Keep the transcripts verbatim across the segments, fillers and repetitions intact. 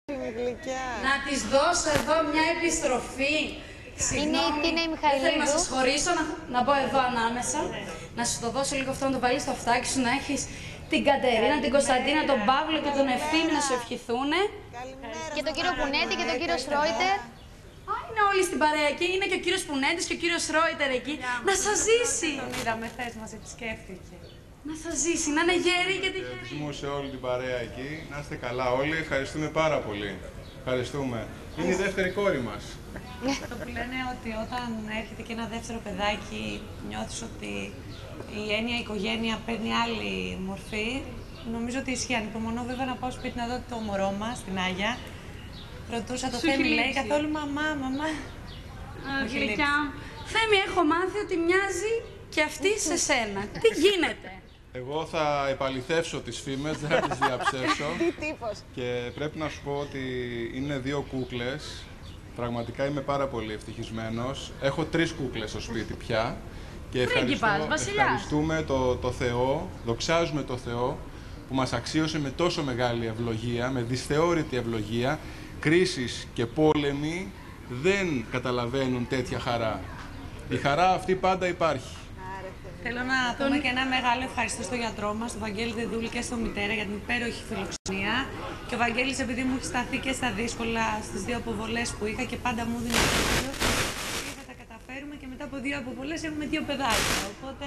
Να της δώσω εδώ μια επιστροφή. Συγγνώμη, είναι η Μιχαηλίδου. Δεν θέλω να σας χωρίσω, να, να μπω εδώ ανάμεσα. Να σου το δώσω λίγο αυτό, να το βάλεις στο αυτάκι σου, να έχεις την Κατερίνα, την Κωνσταντίνα, τον Παύλο και τον Ευθύμη να σου ευχηθούνε. Και τον κύριο Πουνέτη και τον κύριο Σρόιτερ. Α, είναι όλοι στην παρέα εκεί. Είναι και ο κύριος Πουνέτης και ο κύριος Σρόιτερ εκεί. Να σας ζήσει. Τον είδαμε χθες, μας επισκέφτηκε. Να σας ζήσει, να είναι γέροι και τυχεροί. Χαιρετισμού σε όλη την παρέα εκεί. Να είστε καλά όλοι. Ευχαριστούμε πάρα πολύ. Ευχαριστούμε. Είναι η δεύτερη κόρη μας. Αυτό που λένε ότι όταν έρχεται και ένα δεύτερο παιδάκι, νιώθεις ότι η έννοια οικογένεια παίρνει άλλη μορφή. Νομίζω ότι ισχύει. Ανυπομονώ βέβαια να πάω σπίτι να δω το μωρό μας, την Άγια. Ρωτούσα το Θέμη, λέει καθόλου μαμά, μαμά. Γλυκιά. Θέμη, έχω μάθει ότι μοιάζει και αυτή σε σένα. Τι γίνεται? Εγώ θα επαληθεύσω τις φήμες, δεν θα τις διαψεύσω. Τι τύπος. Και πρέπει να σου πω ότι είναι δύο κούκλες. Πραγματικά είμαι πάρα πολύ ευτυχισμένος. Έχω τρεις κούκλες στο σπίτι πια. Και ευχαριστώ, ευχαριστούμε το, το Θεό, δοξάζουμε το Θεό που μας αξίωσε με τόσο μεγάλη ευλογία, με δυσθεώρητη ευλογία. Κρίσεις και πόλεμοι δεν καταλαβαίνουν τέτοια χαρά. Η χαρά αυτή πάντα υπάρχει. Θέλω να πούμε και ένα μεγάλο ευχαριστώ στο γιατρό μας, τον Βαγγέλη Δεδούλη και στο μητέρα για την υπέροχη φιλοξενία. Και ο Βαγγέλης, επειδή μου έχει σταθεί και στα δύσκολα στις δύο αποβολές που είχα και πάντα μου δίνει το και θα τα καταφέρουμε και μετά από δύο αποβολές έχουμε δύο παιδάκια. Οπότε.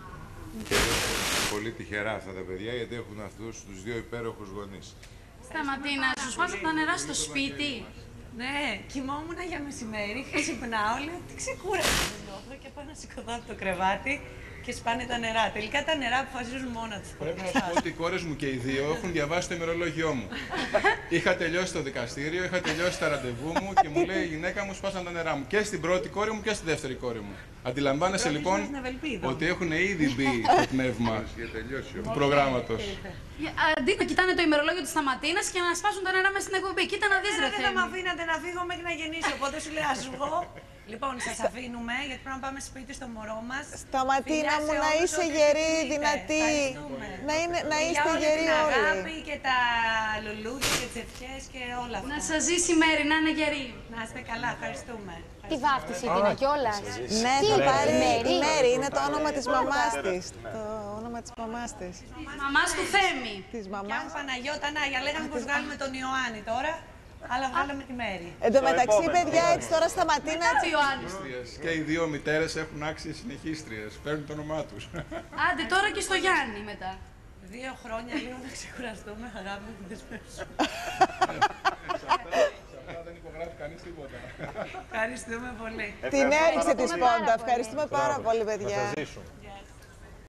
Πολύ τυχερά αυτά τα παιδιά γιατί έχουν αυτούς τους δύο υπέροχους γονείς. Σταματίνα, σου σπάσαν τα νερά στο σπίτι. Ναι, κοιμόμουν για μεσημέρι, ξυπνάω, λέω τι ξεκούρασε νιώθω και πάω να σηκωθώ από το κρεβάτι και σπάνε τα νερά. Τελικά τα νερά αποφασίζουν μόνα τους. Πρέπει να σου πω ότι οι κόρες μου και οι δύο έχουν διαβάσει το ημερολόγιό μου. Είχα τελειώσει το δικαστήριο, είχα τελειώσει τα ραντεβού μου και μου λέει η γυναίκα μου σπάσαν τα νερά μου και στην πρώτη κόρη μου και στη δεύτερη κόρη μου. Αντιλαμβάνεσαι λοιπόν ότι έχουν ήδη μπει στο πνεύμα του προγράμματος. Αντί να κοιτάνε το ημερολόγιο της Σταματίνας και να σπάσουν τα νερά μέσα στην εκπομπή. Κοίτα να δεις, ρε Θέμη. Δεν θα με αφήνατε να φύγω μέχρι να γεννήσω, οπότε σου λέω ας βγω. Λοιπόν, σας αφήνουμε γιατί πρέπει να πάμε σπίτι στο μωρό μας. Σταματίνα μου, να είσαι γερή, δυνατή. Να, είναι, να είστε γεροί όλοι. Για αγάπη και τα λουλούδια και τις ευχές και όλα αυτά. Να σας ζήσει η Μέρη, να είναι γερή. Να είστε καλά, ευχαριστούμε. Τι βάφτιση είναι κιόλας. Ναι, θα πάρει η Μέρη, είναι το όνομα της μαμάς της. Το όνομα της μαμάς της. Μαμάς του Θέμη. Της Κι μαμάς. αν Παναγιώτα, Νάγια, λέγαμε πως βγάλουμε τον Ιωάννη τώρα. Αλλά βγάλαμε τη Μέρη. Εν τω μεταξύ, παιδιά, έτσι τώρα Σταματίνα. Και οι δύο μητέρες έχουν άξιες συνεχίστριες. Παίρνουν το όνομά τους. Άντε τώρα και στο Γιάννη μετά. Δύο χρόνια λίγο να ξεκουραστούμε, αγάπη μου, δεν σπέσω. Δεν υπογράφει κανείς τίποτα. Ευχαριστούμε πολύ. Την έριξε τη σπόντα. Ευχαριστούμε πάρα πολύ, παιδιά.